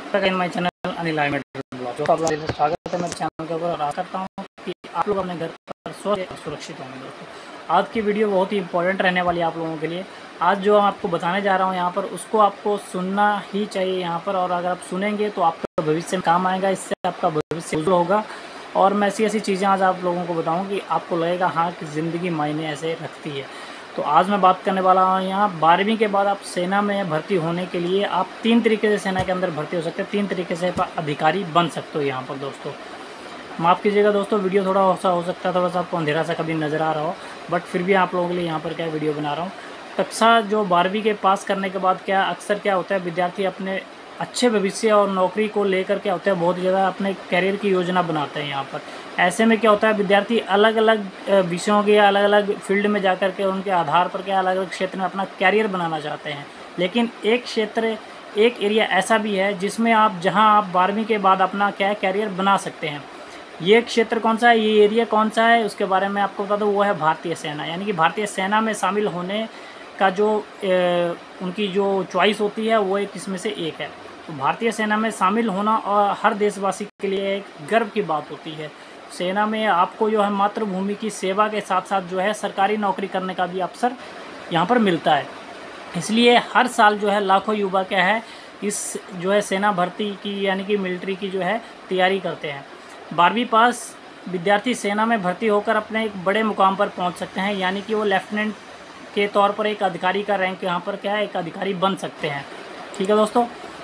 My channel Anil blog. तो आप लोगों का स्वागत है मेरे चैनल के ऊपर और आशा करता हूँ कि आप लोग अपने घर पर स्वस्थ और सुरक्षित होंगे। दोस्तों, आज की वीडियो बहुत ही इंपॉर्टेंट रहने वाली है आप लोगों के लिए। आज जो आपको बताने जा रहा हूँ यहाँ पर, उसको आपको सुनना ही चाहिए यहाँ पर, और अगर आप सुनेंगे तो आपका भविष्य में काम आएगा, इससे आपका भविष्य उज्जवल होगा। और मैं ऐसी ऐसी चीज़ें आज आप लोगों को बताऊँ कि आपको लगेगा हाँ कि ज़िंदगी मायने ऐसे रखती है। तो आज मैं बात करने वाला हूँ यहाँ 12वीं के बाद आप सेना में भर्ती होने के लिए आप 3 तरीके से सेना के अंदर भर्ती हो सकते हैं, 3 तरीके से अधिकारी बन सकते हो यहाँ पर। दोस्तों माफ़ कीजिएगा दोस्तों, वीडियो थोड़ा सा हो सकता है थोड़ा सा आपको अंधेरा सा कभी नज़र आ रहा हो, बट फिर भी आप लोगों के लिए यहाँ पर क्या वीडियो बना रहा हूँ। कक्षा जो 12वीं के पास करने के बाद क्या अक्सर क्या होता है, विद्यार्थी अपने अच्छे भविष्य और नौकरी को लेकर क्या होता है, बहुत ज़्यादा अपने करियर की योजना बनाते हैं यहाँ पर। ऐसे में क्या होता है, विद्यार्थी अलग अलग विषयों के अलग अलग फील्ड में जाकर के उनके आधार पर क्या अलग अलग क्षेत्र में अपना कैरियर बनाना चाहते हैं। लेकिन एक क्षेत्र एक एरिया ऐसा भी है जिसमें आप जहां आप 12वीं के बाद अपना क्या कैरियर बना सकते हैं। ये क्षेत्र कौन सा है, ये एरिया कौन सा है, उसके बारे में आपको बता दूं, वो है भारतीय सेना। यानी कि भारतीय सेना में शामिल होने का जो उनकी जो चॉइस होती है वो एक इसमें से एक है। तो भारतीय सेना में शामिल होना और हर देशवासी के लिए एक गर्व की बात होती है। सेना में आपको जो है मातृभूमि की सेवा के साथ साथ जो है सरकारी नौकरी करने का भी अवसर यहाँ पर मिलता है। इसलिए हर साल जो है लाखों युवा क्या है इस जो है सेना भर्ती की यानी कि मिलिट्री की जो है तैयारी करते हैं। 12वीं पास विद्यार्थी सेना में भर्ती होकर अपने एक बड़े मुकाम पर पहुँच सकते हैं, यानी कि वो लेफ्टिनेंट के तौर पर एक अधिकारी का रैंक यहाँ पर क्या है एक अधिकारी बन सकते हैं। ठीक है दोस्तों,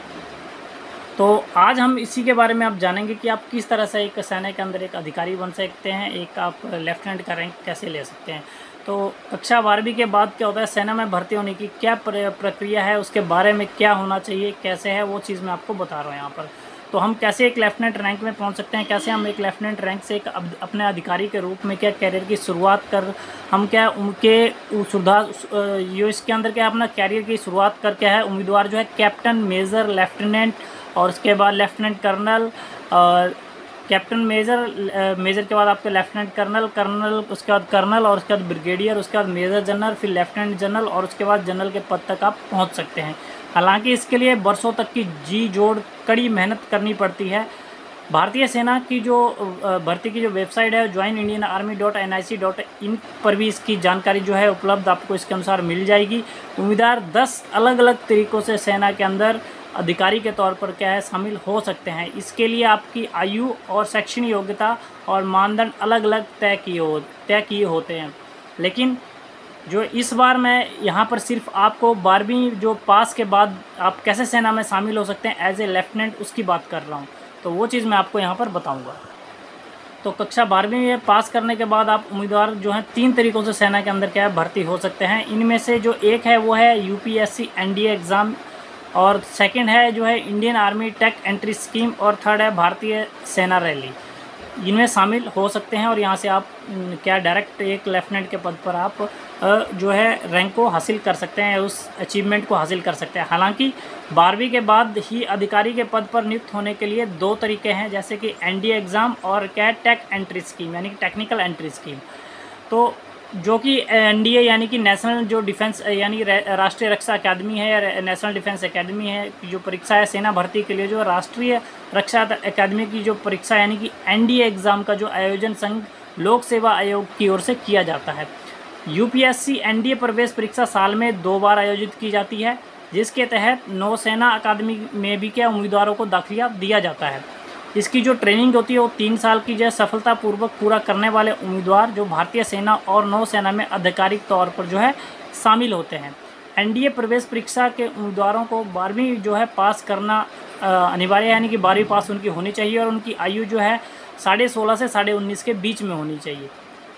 तो आज हम इसी के बारे में आप जानेंगे कि आप किस तरह से एक सेना के अंदर एक अधिकारी बन सकते हैं, एक आप लेफ्टिनेंट का रैंक कैसे ले सकते हैं। तो कक्षा 12वीं के बाद क्या होता है, सेना में भर्ती होने की क्या प्रक्रिया है, उसके बारे में क्या होना चाहिए, कैसे है, वो चीज़ मैं आपको बता रहा हूँ यहाँ पर। तो हम कैसे एक लेफ्टिनेंट रैंक में पहुँच सकते हैं, कैसे हम एक लेफ्टिनेंट रैंक से एक अपने अधिकारी के रूप में क्या कैरियर की शुरुआत कर हम क्या उनके सुधार जो इसके अंदर क्या अपना कैरियर की शुरुआत कर क्या है उम्मीदवार जो है कैप्टन, मेजर, लेफ्टिनेंट और उसके बाद लेफ्टिनेंट कर्नल और कैप्टन, मेजर के बाद आपके लेफ्टिनेंट कर्नल उसके बाद कर्नल और उसके बाद ब्रिगेडियर, उसके बाद मेजर जनरल, फिर लेफ्टिनेंट जनरल और उसके बाद जनरल के पद तक आप पहुंच सकते हैं। हालांकि इसके लिए बरसों तक की जी जोड़ कड़ी मेहनत करनी पड़ती है। भारतीय सेना की जो भर्ती की जो वेबसाइट है joinindianarmy.nic.in पर भी इसकी जानकारी जो है उपलब्ध आपको इसके अनुसार मिल जाएगी। उम्मीदवार 10 अलग अलग तरीक़ों से सेना के अंदर अधिकारी के तौर पर क्या है शामिल हो सकते हैं। इसके लिए आपकी आयु और शैक्षणिक योग्यता और मानदंड अलग अलग तय किए होते हैं। लेकिन जो इस बार मैं यहाँ पर सिर्फ आपको 12वीं जो पास के बाद आप कैसे सेना में शामिल हो सकते हैं एज ए लेफ्टिनेंट, उसकी बात कर रहा हूँ। तो वो चीज़ मैं आपको यहाँ पर बताऊँगा। तो कक्षा 12वीं में पास करने के बाद आप उम्मीदवार जो हैं 3 तरीक़ों से सेना के अंदर क्या है भर्ती हो सकते हैं। इनमें से जो एक है वो है UPSC NDA एग्ज़ाम, और सेकंड है जो है Indian army tech entry scheme, और थर्ड है भारतीय सेना रैली। इनमें शामिल हो सकते हैं और यहाँ से आप क्या डायरेक्ट एक लेफ्टिनेंट के पद पर आप जो है रैंक को हासिल कर सकते हैं, उस अचीवमेंट को हासिल कर सकते हैं। हालांकि 12वीं के बाद ही अधिकारी के पद पर नियुक्त होने के लिए 2 तरीके हैं, जैसे कि NDA एग्ज़ाम और क्या टेक एंट्री स्कीम यानी कि टेक्निकल एंट्री स्कीम। तो जो कि NDA यानी कि नेशनल जो डिफेंस यानी राष्ट्रीय रक्षा अकादमी है या नेशनल डिफेंस एकेडमी है, जो परीक्षा है सेना भर्ती के लिए, जो राष्ट्रीय रक्षा अकादमी की जो परीक्षा यानी कि NDA एग्ज़ाम का जो आयोजन संघ लोक सेवा आयोग की ओर से किया जाता है। UPSC NDA प्रवेश परीक्षा साल में 2 बार आयोजित की जाती है, जिसके तहत नौसेना अकादमी में भी क्या उम्मीदवारों को दाखिला दिया जाता है। इसकी जो ट्रेनिंग होती है वो 3 साल की जो सफलतापूर्वक पूरा करने वाले उम्मीदवार जो भारतीय सेना और नौसेना में आधिकारिक तौर पर जो है शामिल होते हैं। NDA प्रवेश परीक्षा के उम्मीदवारों को 12वीं जो है पास करना अनिवार्य है, यानी कि 12वीं पास उनकी होनी चाहिए और उनकी आयु जो है 16.5 से 19.5 के बीच में होनी चाहिए।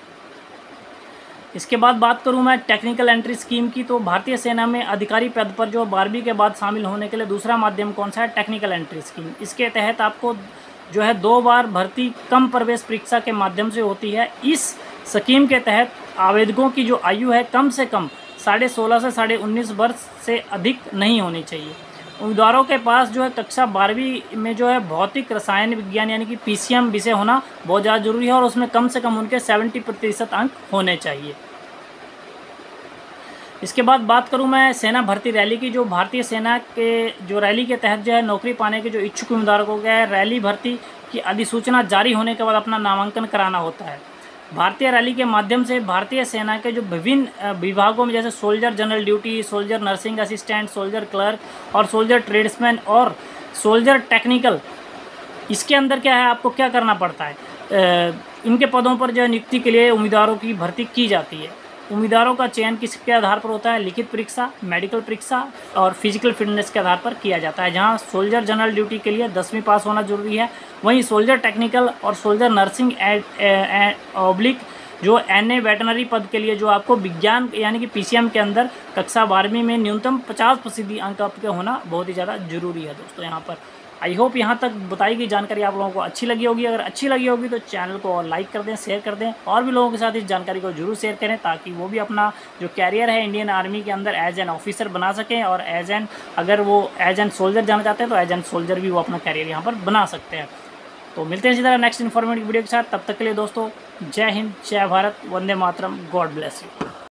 इसके बाद बात करूं मैं टेक्निकल एंट्री स्कीम की, तो भारतीय सेना में अधिकारी पद पर जो 12वीं के बाद शामिल होने के लिए दूसरा माध्यम कौन सा है, टेक्निकल एंट्री स्कीम। इसके तहत आपको जो है 2 बार भर्ती कम प्रवेश परीक्षा के माध्यम से होती है। इस स्कीम के तहत आवेदकों की जो आयु है कम से कम 16.5 से 19.5 वर्ष से अधिक नहीं होनी चाहिए। उम्मीदवारों के पास जो है कक्षा 12वीं में जो है भौतिक रसायन विज्ञान यानी कि PCM विषय होना बहुत ज़्यादा जरूरी है और उसमें कम से कम उनके 70% अंक होने चाहिए। इसके बाद बात करूं मैं सेना भर्ती रैली की। जो भारतीय सेना के जो रैली के तहत जो है नौकरी पाने के जो इच्छुक उम्मीदवारों को क्या है, रैली भर्ती की अधिसूचना जारी होने के बाद अपना नामांकन कराना होता है। भारतीय रैली के माध्यम से भारतीय सेना के जो विभिन्न विभागों में जैसे soldier general duty, soldier nursing assistant, soldier clerk और सोल्जर ट्रेड्समैन और सोल्जर टेक्निकल, इसके अंदर क्या है, आपको क्या करना पड़ता है, इनके पदों पर जो नियुक्ति के लिए उम्मीदवारों की भर्ती की जाती है। उम्मीदवारों का चयन किसके आधार पर होता है? लिखित परीक्षा, मेडिकल परीक्षा और फिजिकल फिटनेस के आधार पर किया जाता है। जहां सोल्जर जनरल ड्यूटी के लिए 10वीं पास होना जरूरी है, वहीं सोल्जर टेक्निकल और सोल्जर नर्सिंग ऑब्लिक जो NA वेटनरी पद के लिए जो आपको विज्ञान यानी कि PCM के अंदर कक्षा 12वीं में न्यूनतम 50% अंक आपके होना बहुत ही ज़्यादा जरूरी है दोस्तों। यहाँ पर आई होप यहाँ तक बताई गई जानकारी आप लोगों को अच्छी लगी होगी। अगर अच्छी लगी होगी तो चैनल को लाइक कर दें, शेयर कर दें और भी लोगों के साथ इस जानकारी को जरूर शेयर करें, ताकि वो भी अपना जो कैरियर है इंडियन आर्मी के अंदर एज एन ऑफिसर बना सकें, और अगर वो एज एन सोल्जर जाना चाहते हैं तो एज एन सोल्जर भी वो अपना कैरियर यहाँ पर बना सकते हैं। तो मिलते हैं इसी तरह नेक्स्ट इन्फॉर्मेटिव वीडियो के साथ। तब तक के लिए दोस्तों जय हिंद, जय भारत, वंदे मातरम, गॉड ब्लेस यू।